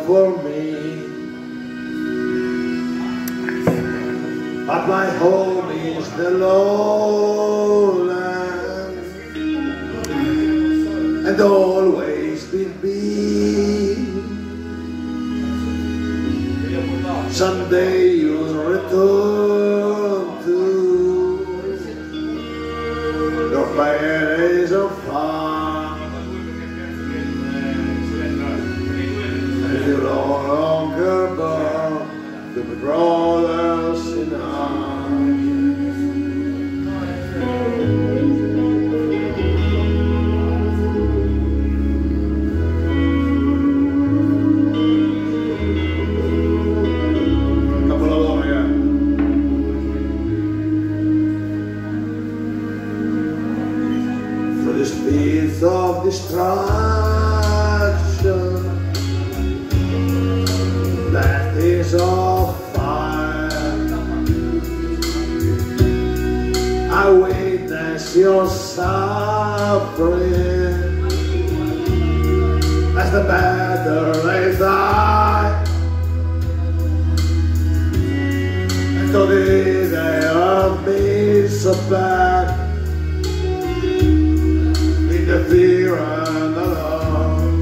for me, but my home is the lowland, and always will be. Someday you'll return to your fire days of fun, and you no longer bow to the brothers in arms. The speeds of destruction, that is of fire, I witness your suffering as the battle rays die, and today they are made so bad. The fear and alarm,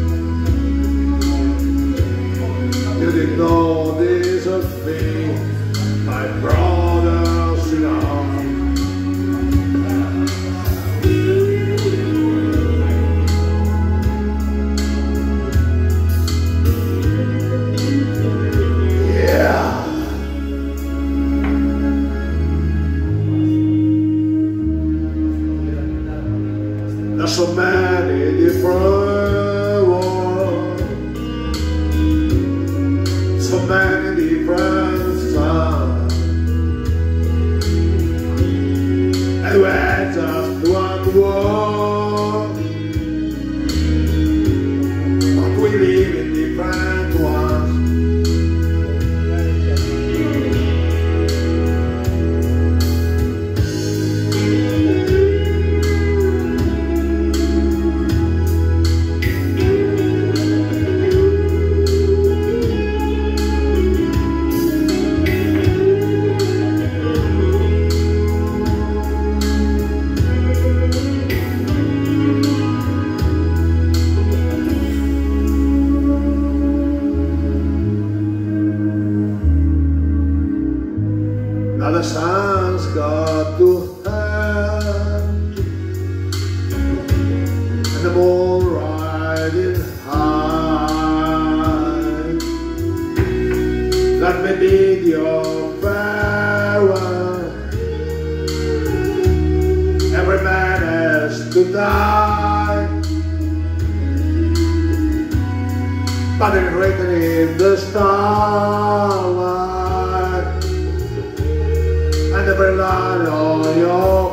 you didn't know this of me, my brothers in arms. Yeah. There's so many different worlds, so many different suns, and we're just one world, but we live in different ones. Now the sun's got to hell, and the moon riding high. Let me bid your farewell. Every man has to die, but it's written in the starlight, and every line on your